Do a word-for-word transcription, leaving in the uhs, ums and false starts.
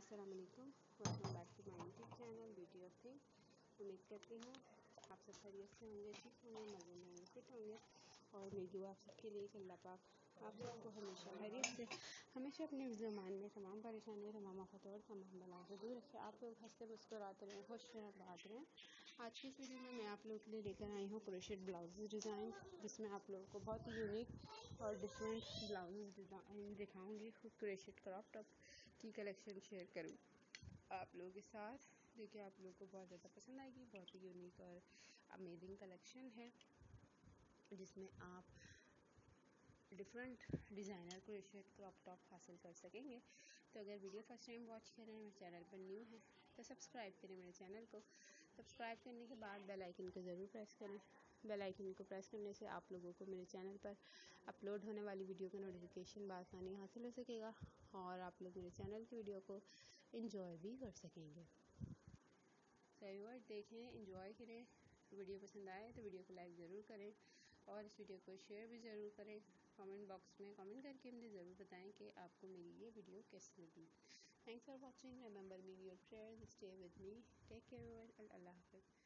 अस्सलाम वालेकुम, welcome back to my YouTube channel beauty of thing. उम्मीद करती हूँ आप सब खैरियत से होंगे, ठीक होंगे, मज़े में होंगे, फिट होंगे। और मेरी दुआ आप सबके लिए कि अल्लाह पाक आप सबको हमेशा खैरियत से, हमेशा अपने ज़मान में तमाम परेशानियाँ, तमाम आफत और तमाम बलाओं से दूर रखे। आप लोग हंसते मुस्कुराते रहें, खुश रहें, बात रहें। आज की इस वीडियो में मैं आप लोगों के लिए लेकर आई हूँ क्रोशेट ब्लाउज डिज़ाइन, जिसमें आप लोगों को बहुत ही यूनिक और डिफरेंट ब्लाउज डिज़ाइन दिखाऊंगी। क्रोशेट क्रॉप टॉप की कलेक्शन शेयर करूँ आप लोगों के साथ। देखिए, आप लोगों को बहुत ज़्यादा पसंद आएगी। बहुत ही यूनिक और अमेजिंग कलेक्शन है, जिसमें आप different designer crochet crop top हासिल कर सकेंगे। तो अगर वीडियो फर्स्ट टाइम वॉच कर रहे हैं, मेरे चैनल पर न्यू है, तो सब्सक्राइब करें मेरे चैनल को। सब्सक्राइब करने के बाद बेल आइकन को ज़रूर प्रेस करें। बेल आइकन को प्रेस करने से आप लोगों को मेरे चैनल पर अपलोड होने वाली वीडियो का नोटिफिकेशन बआसानी हासिल हो सकेगा और आप लोग मेरे चैनल की वीडियो को एंजॉय भी कर सकेंगे। सही वर्ड देखें, एंजॉय करें। वीडियो पसंद आए तो वीडियो को लाइक ज़रूर करें और इस वीडियो को शेयर भी ज़रूर करें। कमेंट बॉक्स में कमेंट करके मुझे ज़रूर बताएं कि आपको मेरी ये वीडियो कैसी लगी। Thanks for watching. Remember me your prayers, stay with me, take care, अल्लाह हाफ़िज़।